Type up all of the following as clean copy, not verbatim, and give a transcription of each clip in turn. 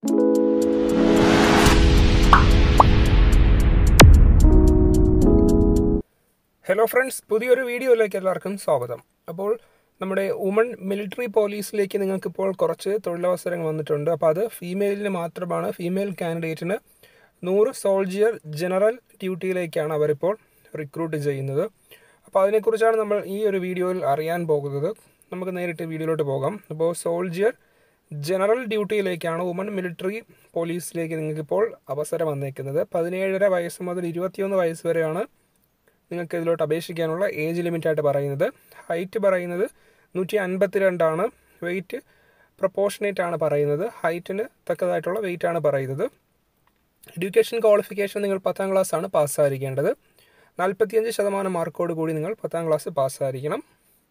Hello friends, പുതിയൊരു വീഡിയോയിലേക്ക് എല്ലാവർക്കും സ്വാഗതം. അപ്പോൾ നമ്മുടെ വുമൺ മിലിറ്ററി പോലീസിലേക്ക് നിങ്ങൾക്കിപ്പോൾ കുറച്ച് തൊഴിലവസരങ്ങൾ വന്നിട്ടുണ്ട്. അപ്പോൾ അത് ഫീമെയിലിന് മാത്രമാണ്. ഫീമെയിൽ കാൻഡിഡേറ്റിന് 100 സോൾജിയർ ജനറൽ ഡ്യൂട്ടിയിലേക്കാണ് അവരിപ്പോൾ റിക്രൂട്ട് ചെയ്യുന്നത്. അപ്പോൾ അതിനെക്കുറിച്ചാണ് നമ്മൾ ഈ ഒരു വീഡിയോയിൽ അറിയാൻ പോകുന്നത്. നമുക്ക് നേരിട്ട് വീഡിയോയിലോട്ട് പോകാം. അപ്പോൾ സോൾജിയർ ജനറൽ ഡ്യൂട്ടിയിലേക്കാണ് വുമൺ മിലിറ്ററി പോലീസിലേക്ക് നിങ്ങൾക്കിപ്പോൾ അവസരം വന്നേക്കുന്നത്. 17.5 വയസ്സ് മുതൽ 21 വയസ്സ് വരെയാണ് നിങ്ങൾക്ക് ഇതിലോട്ട് അപേക്ഷിക്കാനുള്ള ഏജ് ലിമിറ്റായിട്ട് പറയുന്നത്. ഹൈറ്റ് പറയുന്നത് 152 ആണ്. വെയിറ്റ് പ്രൊപ്പോർഷനേറ്റ് ആണ് പറയുന്നത്. ഹൈറ്റിന് തക്കതായിട്ടുള്ള വെയിറ്റ് ആണ് പറയുന്നത്. എഡ്യൂക്കേഷൻ ക്വാളിഫിക്കേഷൻ നിങ്ങൾ 10ാം ക്ലാസ് ആണ് പാസ്സായിരിക്കേണ്ടത്. 45% മാർക്കോട് കൂടി നിങ്ങൾ 10ാം ക്ലാസ് പാസ്സായിരിക്കണം.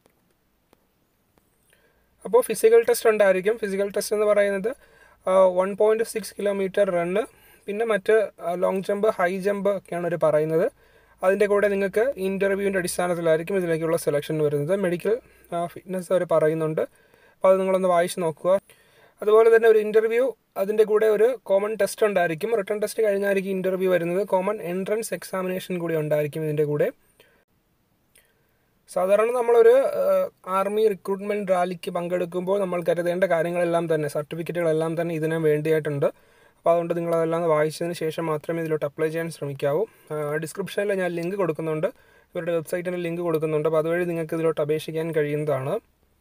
അപ്പോൾ ഫിസിക്കൽ ടെസ്റ്റ് ഉണ്ടായിരിക്കും. ഫിസിക്കൽ ടെസ്റ്റ് എന്ന് പറയുന്നത് 1.6 കിലോമീറ്റർ റണ്ണ്, പിന്നെ മറ്റ് ലോങ് ജമ്പ്, ഹൈ ജമ്പ് ഒക്കെയാണ് അവർ പറയുന്നത്. അതിൻ്റെ കൂടെ നിങ്ങൾക്ക് ഇൻ്റർവ്യൂവിൻ്റെ അടിസ്ഥാനത്തിലായിരിക്കും ഇതിലേക്കുള്ള സെലക്ഷൻ വരുന്നത്. മെഡിക്കൽ ഫിറ്റ്നസ് അവർ പറയുന്നുണ്ട്. അപ്പോൾ അത് നിങ്ങളൊന്ന് വായിച്ച് നോക്കുക. അതുപോലെ തന്നെ ഒരു ഇൻ്റർവ്യൂ, അതിൻ്റെ കൂടെ ഒരു കോമൺ ടെസ്റ്റ് ഉണ്ടായിരിക്കും. റിട്ടൺ ടെസ്റ്റ് കഴിഞ്ഞായിരിക്കും ഇൻ്റർവ്യൂ വരുന്നത്. കോമൺ എൻട്രൻസ് എക്സാമിനേഷൻ കൂടി ഉണ്ടായിരിക്കും ഇതിൻ്റെ കൂടെ. സാധാരണ നമ്മളൊരു ആർമി റിക്രൂട്ട്മെൻറ്റ് റാലിക്ക് പങ്കെടുക്കുമ്പോൾ നമ്മൾ കരുതേണ്ട കാര്യങ്ങളെല്ലാം തന്നെ, സർട്ടിഫിക്കറ്റുകളെല്ലാം തന്നെ ഇതിന് വേണ്ടിയിട്ടുണ്ട്. അപ്പോൾ അതുകൊണ്ട് നിങ്ങളതെല്ലാം വായിച്ചതിന് ശേഷം മാത്രമേ ഇതിലോട്ട് അപ്ലൈ ചെയ്യാൻ ശ്രമിക്കാവൂ. ഡിസ്ക്രിപ്ഷനിൽ ഞാൻ ലിങ്ക് കൊടുക്കുന്നുണ്ട്, ഇവരുടെ വെബ്സൈറ്റിന് ലിങ്ക് കൊടുക്കുന്നുണ്ട്. അപ്പോൾ അതുവഴി നിങ്ങൾക്ക് ഇതിലോട്ട് അപേക്ഷിക്കാൻ കഴിയുന്നതാണ്.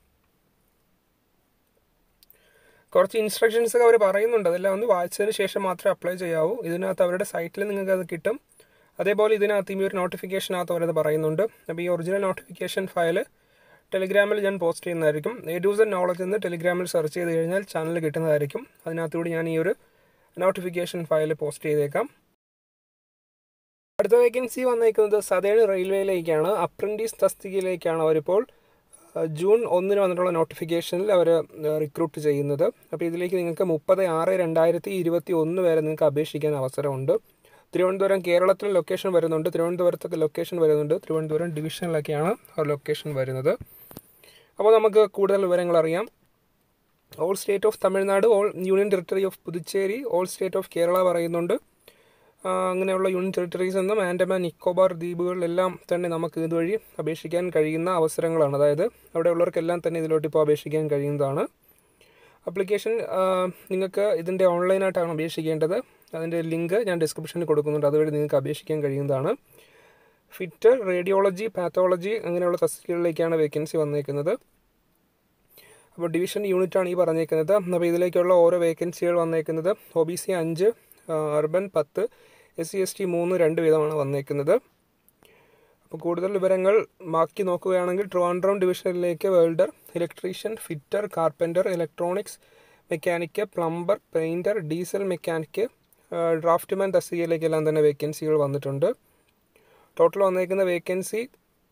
കുറച്ച് ഇൻസ്ട്രക്ഷൻസ് ഒക്കെ അവർ പറയുന്നുണ്ട്, അതെല്ലാം ഒന്ന് വായിച്ചതിന് ശേഷം മാത്രമേ അപ്ലൈ ചെയ്യാവൂ. ഇതിനകത്ത് അവരുടെ സൈറ്റിൽ നിങ്ങൾക്ക് അത് കിട്ടും. അതേപോലെ ഇതിനകത്ത് ഈ ഒരു നോട്ടിഫിക്കേഷനകത്ത് അവരത് പറയുന്നുണ്ട്. അപ്പോൾ ഈ ഒറിജിനൽ നോട്ടിഫിക്കേഷൻ ഫയൽ ടെലിഗ്രാമിൽ ഞാൻ പോസ്റ്റ് ചെയ്യുന്നതായിരിക്കും. a2z നോളജ് എന്ന് ടെലിഗ്രാമിൽ സെർച്ച് ചെയ്ത് കഴിഞ്ഞാൽ ചാനൽ കിട്ടുന്നതായിരിക്കും. അതിനകത്തുകൂടി ഞാൻ ഈ ഒരു നോട്ടിഫിക്കേഷൻ ഫയൽ പോസ്റ്റ് ചെയ്തേക്കാം. അടുത്ത വേക്കൻസി വന്നേക്കുന്നത് സതേൺ റെയിൽവേയിലേക്കാണ്. അപ്രൻറ്റീസ് തസ്തികയിലേക്കാണ് അവരിപ്പോൾ ജൂൺ 1 വന്നിട്ടുള്ള നോട്ടിഫിക്കേഷനിൽ അവർ റിക്രൂട്ട് ചെയ്യുന്നത്. അപ്പോൾ ഇതിലേക്ക് നിങ്ങൾക്ക് 30/6/2021 വരെ നിങ്ങൾക്ക് അപേക്ഷിക്കാൻ അവസരമുണ്ട്. തിരുവനന്തപുരം കേരളത്തിൽ ലൊക്കേഷൻ വരുന്നുണ്ട്, തിരുവനന്തപുരത്തൊക്കെ ലൊക്കേഷൻ വരുന്നുണ്ട്. തിരുവനന്തപുരം ഡിവിഷനിലൊക്കെയാണ് ആ ലൊക്കേഷൻ വരുന്നത്. അപ്പോൾ നമുക്ക് കൂടുതൽ വിവരങ്ങൾ അറിയാം. All state of Tamil Nadu, all union territory of Puducherry, all state of Kerala പറയുന്നുണ്ട്. അങ്ങനെയുള്ള യൂണിയൻ ടെറിട്ടറീസ് എന്നും ആൻഡമാൻ നിക്കോബാർ ദ്വീപുകളിലെല്ലാം തന്നെ നമുക്ക് ഇതുവഴി അപേക്ഷിക്കാൻ കഴിയുന്ന അവസരങ്ങളാണ്. അതായത് അവിടെ ഉള്ളവർക്കെല്ലാം തന്നെ ഇതിലോട്ട് ഇപ്പോൾ അപേക്ഷിക്കാൻ കഴിയുന്നതാണ്. ആപ്ലിക്കേഷൻ നിങ്ങൾക്ക് ഇതിൻ്റെ ഓൺലൈനായിട്ടാണ് അപേക്ഷിക്കേണ്ടത്. അതിൻ്റെ ലിങ്ക് ഞാൻ ഡിസ്ക്രിപ്ഷനിൽ കൊടുക്കുന്നുണ്ട്, അതുവഴി നിങ്ങൾക്ക് അപേക്ഷിക്കാൻ കഴിയുന്നതാണ്. ഫിറ്റർ, റേഡിയോളജി, പാത്തോളജി അങ്ങനെയുള്ള തസ്തികകളിലേക്കാണ് വേക്കൻസി വന്നേക്കുന്നത്. അപ്പോൾ ഡിവിഷൻ യൂണിറ്റാണ് ഈ പറഞ്ഞേക്കുന്നത്. അപ്പോൾ ഇതിലേക്കുള്ള ഓരോ വേക്കൻസികൾ വന്നേക്കുന്നത് OBC 5, അർബൻ 10, SC ST 3 2 വീതമാണ് വന്നേക്കുന്നത്. അപ്പോൾ കൂടുതൽ വിവരങ്ങൾ ബാക്കി നോക്കുകയാണെങ്കിൽ ട്രിവാൻഡ്രം ഡിവിഷനിലേക്ക് welder, electrician, fitter, carpenter, electronics mechanic, plumber, painter, diesel mechanic, draftsman തസ്തികയിലേക്കെല്ലാം തന്നെ വേക്കൻസികൾ വന്നിട്ടുണ്ട്. ടോട്ടൽ വന്നേക്കുന്ന വേക്കൻസി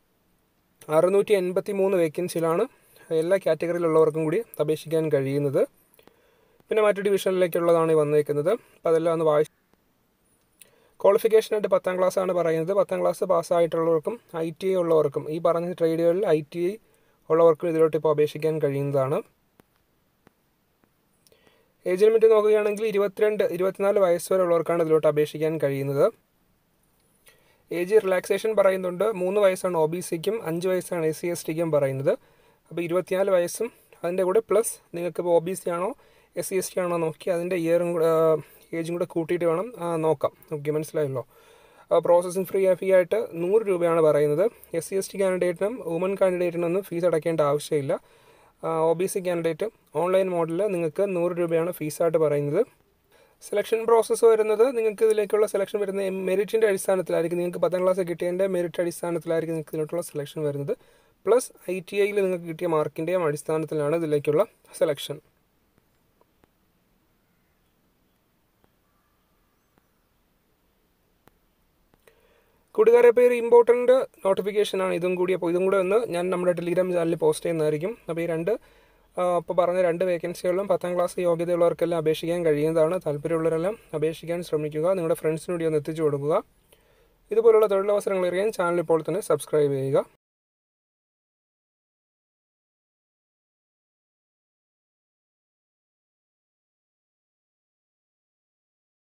683 വേക്കൻസിയിലാണ് എല്ലാ കാറ്റഗറിയിലുള്ളവർക്കും കൂടി അപേക്ഷിക്കാൻ കഴിയുന്നത്. പിന്നെ മറ്റു ഡിവിഷനിലേക്കുള്ളതാണ് ഈ വന്നേക്കുന്നത്. അപ്പോൾ അതെല്ലാം ഒന്ന് വായിച്ച്. ക്വാളിഫിക്കേഷനായിട്ട് 10ാം ക്ലാസ് ആണ് പറയുന്നത്. 10ാം ക്ലാസ് പാസ്സായിട്ടുള്ളവർക്കും ITI ഉള്ളവർക്കും, ഈ പറഞ്ഞ ട്രേഡുകളിൽ ITI ഉള്ളവർക്കും ഇതിലോട്ട് ഇപ്പോൾ അപേക്ഷിക്കാൻ കഴിയുന്നതാണ്. ഏജ് ലിമിറ്റ് നോക്കുകയാണെങ്കിൽ 22-24 വയസ്സ് വരെ ഉള്ളവർക്കാണ് ഇതിലോട്ട് അപേക്ഷിക്കാൻ കഴിയുന്നത്. ഏജ് റിലാക്സേഷൻ പറയുന്നുണ്ട്. 3 വയസ്സാണ് OBCക്കും 5 വയസ്സാണ് SC STക്കും പറയുന്നത്. അപ്പോൾ 24 വയസ്സും അതിൻ്റെ കൂടെ പ്ലസ് നിങ്ങൾക്ക് ഇപ്പോൾ OBC ആണോ SC ST ആണോ നോക്കി അതിൻ്റെ ഏജും കൂടെ കൂട്ടിയിട്ട് വേണം നോക്കാം. ഓക്കെ, മനസ്സിലായല്ലോ. പ്രോസസ്സിംഗ് ഫീ ആയിട്ട് 100 രൂപയാണ് പറയുന്നത്. SC ST കാൻഡിഡേറ്റിനും വുമൺ കാൻഡിഡേറ്റിനൊന്നും ഫീസ് അടയ്ക്കേണ്ട ആവശ്യമില്ല. OBC കാൻഡിഡേറ്റ് ഓൺലൈൻ മോഡിൽ നിങ്ങൾക്ക് 100 രൂപയാണ് ഫീസായിട്ട് പറയുന്നത്. സെലക്ഷൻ പ്രോസസ്സ് വരുന്നത്, നിങ്ങൾക്ക് ഇതിലേക്കുള്ള സെലക്ഷൻ വരുന്നത് മെറിറ്റിൻ്റെ അടിസ്ഥാനത്തിലായിരിക്കും. നിങ്ങൾക്ക് 10ാം ക്ലാസ് കിട്ടിയതിൻ്റെ മെറിറ്റ് അടിസ്ഥാനത്തിലായിരിക്കും നിങ്ങൾക്ക് ഇതിലോട്ടുള്ള സെലക്ഷൻ വരുന്നത്. പ്ലസ് ITIയിൽ നിങ്ങൾക്ക് കിട്ടിയ മാർക്കിൻ്റെയും അടിസ്ഥാനത്തിലാണ് ഇതിലേക്കുള്ള സെലക്ഷൻ. കൂട്ടുകാരെ, പേര് ഇമ്പോർട്ടൻ്റ് നോട്ടിഫിക്കേഷനാണ് ഇതും കൂടി. അപ്പോൾ ഇതും കൂടെ ഒന്ന് ഞാൻ നമ്മുടെ ടെലിഗ്രാം ചാനലിൽ പോസ്റ്റ് ചെയ്യുന്നതായിരിക്കും. അപ്പോൾ ഈ ഇപ്പോൾ പറഞ്ഞ 2 വേക്കൻസികളിലും 10ാം ക്ലാസ് യോഗ്യതയുള്ളവർക്കെല്ലാം അപേക്ഷിക്കാൻ കഴിയുന്നതാണ്. താല്പര്യമുള്ളവരെല്ലാം അപേക്ഷിക്കാൻ ശ്രമിക്കുക. നിങ്ങളുടെ ഫ്രണ്ട്സിനൂടെ ഒന്ന് എത്തിച്ചു കൊടുക്കുക. ഇതുപോലുള്ള തൊഴിലവസരങ്ങൾ അറിയാൻ ചാനൽ ഇപ്പോൾ തന്നെ സബ്സ്ക്രൈബ് ചെയ്യുക.